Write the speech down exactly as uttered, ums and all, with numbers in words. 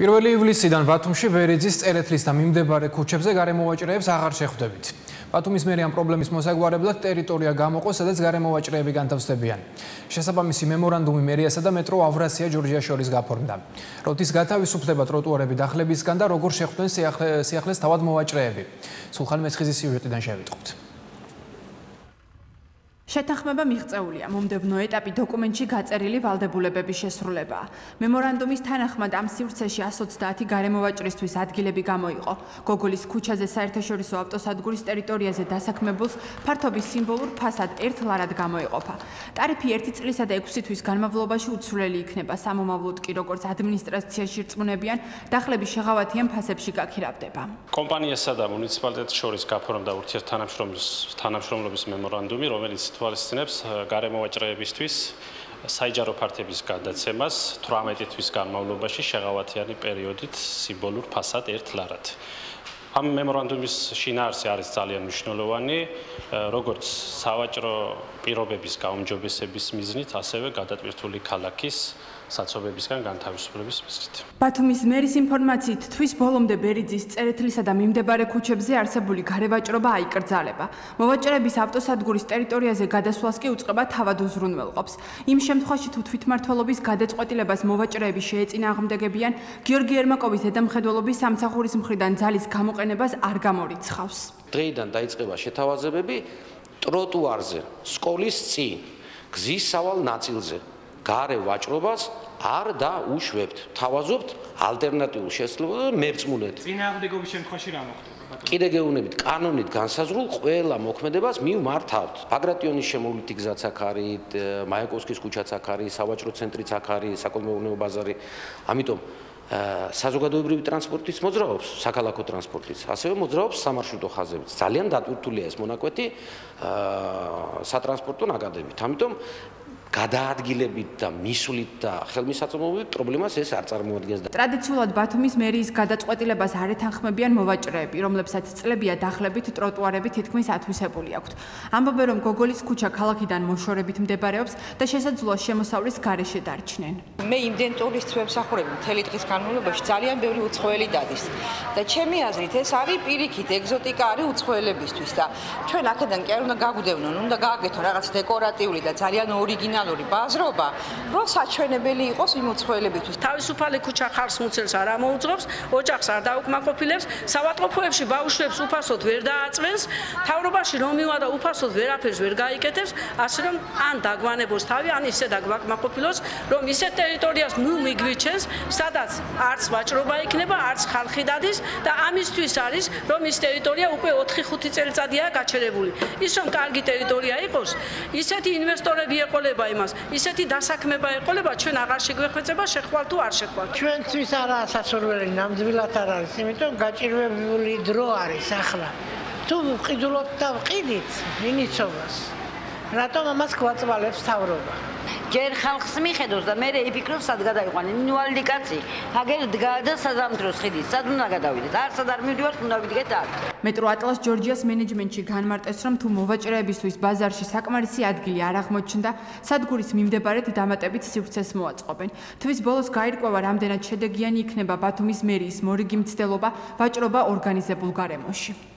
პირველი ივლისიდან ბათუმში ვერიძის წერეთლის და მიმდებარე ქუჩებზე გარემოვაჭრეებს აღარ შეხვდებით. ბათუმის მერი ამ პრობლემის მოსაგვარებლად ტერიტორია გამოყო, სადაც გარემოვაჭრეები განთავსდებიან. შესაბამისი მემორანდუმი მერიასა და მეტრო ავრასია ჯორჯიას შორის გაფორმდა. როდის გათავისუფლდება ტროტუარები დახლებისგან და როგორ შეხვდნენ სიახლეს თავად მოვაჭრეები. სულხან მეცხიზის სიუჟეტიდან შევიტყობთ. შეთანხმება მიღწეულია, მომდევნო ეტაპი დოკუმენტში გაწერილი ვალდებულებების შესრულებაა. მემორანდუმის თანახმად ამ სივრცეში εκατს ოცდაათი გარემოვაჭრისთვის ადგილები გამოიყო. გოგოლის ქუჩაზე საერთაშორისო ავტოსადგურის ტერიტორიაზე დასაქმებულს ფართობის სიმბოლურ ფასად ერთ ლარად გამოეყოფა. ტარიფი ერთი წლისა და ექვსი თვის განმავლობაში უცვლელი იქნება. სამომავლოდ კი როგორც ადმინისტრაციაში რწმუნებიან, დახლების შეღავათი ამ ფასებში გაქირავდება. კომპანიასა და მუნიციპალიტეტს შორის გაფორმდა ურთიერთთანამშრომლობის მემორანდუმი, რომელიც თვალისწინებს გარემოვაჭრეებისთვის საიჯარო ფართების გადაცემას თვრამეტი თვის განმავლობაში შეღავათიანი პერიოდით სიმბოლურ ფასად ერთ ლარად. ამ მემორანდუმის შინაარსი არის ძალიან მნიშვნელოვანი, როგორც სავაჭრო პირობების გაუმჯობესების მიზნით, ასევე გადატვირთული ქალაქის საცობებისგან განთავისუფლების მიზნით. ბათუმის მერის ინფორმაციით, თვის ბოლომდე ვერიძის წერეთლისა და მიმდებარე ქუჩებზე არსებული გარევაჭრობა აიკრძალება. მოვაჭრეების ავტოსადგურის ტერიტორიაზე გადასვლას კი უწყება თავად უზრუნველყოფს. იმ შემთხვევაში თუ თვითმმართველობის გადაწყვეტილებას მოვაჭრეები შეეწინააღმდეგებიან, გიორგი ერმაკოვის ზედამხედველობის სამსახურის მხრიდან ძალის გამოყენებას არ გამორიცხავს. დღეიდან დაიწყება შეთავაზებები ტროტუარზე, სკოლის წინ, გზის სავალ ნაწილზე. გარე ვაჭრობას არ დაუშვებთ. თავაზობთ ალტერნატიულ შესაძლებლობას მერწმუნედ. წინააღმდეგობის შემთხვევაში რა მოხდება? კიდე გეუბნებით, კანონით განსაზღვრულ ყველა მოქმედებას მივმართავთ. ბაგრატიონის შემოვლითი გზაც აქ არის, მაიაკოვსკის ქუჩაც აქ არის, სავაჭრო ცენტრიც აქ არის, საკოლმეურნეო ბაზარი. ამიტომ საზოგადოებრივი ტრანსპორტიც მოძრაობს, საქალაქო ტრანსპორტიც, ასევე მოძრაობს სამარშრუტო ხაზებიც. ძალიან დატვირთულია ეს მონაკვეთი სატრანსპორტო ნაკადებით. ამიტომ გადაადგილებით და მისვლით და ხელმისაწვდომობით პრობლემას ეს არ წარმოადგენს. ტრადიციულად ბათუმის მერიის გადაწყვეტილებას არ ეთანხმებიან მოვაჭრეები, რომლებსაც წლებია დახლებით ტროტუარები თითქმის ათვისებული აქვთ. ამბობენ, რომ გოგოლის ქუჩა ქალაქიდან მოშორებით მდებარეობს და შესაძლოა შემოსავლის გარეშე დარჩნენ. მე იმდენტურის თვემსახურები მთელი დღის განმავლობაში ძალიან ბევრი უცხოელი დადის და ჩემი აზრით ეს არის პირიქით ეგზოტიკა არის უცხოელებისთვის და ჩვენ აქედან კი არ უნდა გაგვდევნონ, უნდა გააკეთონ რაღაც დეკორატიული და ძალიან ორიგინალური ბაზრობა, რომ საჩვენებელი იყოს იმ უცხოელებისთვის. თავისუფალი ქუჩა ხარს მუცელს არ ამოუძღობს, ოჯახს არ დაუკმაყოფილებს, სავატყოფოებში ბავშვებს უფასოდ ვერ დააწვენს, თავრობაში რომ მივა და უფასოდ ვერაფერს ვერ გაიკეთებს, ასე რომ ან დაგვანებოს თავი, ან ისე დაგვაკმაყოფილოს, რომ ისეთ ტერიტორიას ნუ მიგვიჩენს, სადაც არც ვაჭრობა იქნება, არც ხალხი დადის და ამისთვის არის, რომ ის ტერიტორია უკვე ოთხი ხუთი წელიწადია გაჩერებული. ის რომ კარგი ტერიტორია იყოს, ისეთი ინვესტორები ეყოლება იმას, ისეთი დასაქმება ეყოლება, ჩვენ აღარ შეგვეხვეწება, შეხვალ თუ არ შეხვალ. ჩვენთვის არაა სასურველი, ნამდვილად არ არის, იმიტომ გაჭირვებული დრო არის ახლა. თუ ვყიდულობთ და ვყიდით ვინიცობას, რატომ ამას გვაწვალებს თავრობა? ჯერ ხალხს მიხედავს და მე იფიქროს სად გადაიყვანენ ინვალიდი კაცი. აგერ დგა და საზამთროს ხიდით, სად უნდა გადავიდეთ? არ სად არ მივდივართ, უნდა ვიდგეთ აქ. მეტრო ატლას ჯორჯიას მენეჯმენტში განმარტეს, რომ თუ მოვაჭრეებისთვის ბაზარში საკმარისი ადგილი არ აღმოჩნდა, სადგურის მიმდებარედ დამატებით სივრცეს მოაწყობენ. თვის ბოლოს გაირკვევა, რამდენად შედეგიანი იქნება ბათუმის მერიის მორიგი მცდელობა ვაჭრობა ორგანიზებულ გარემოში.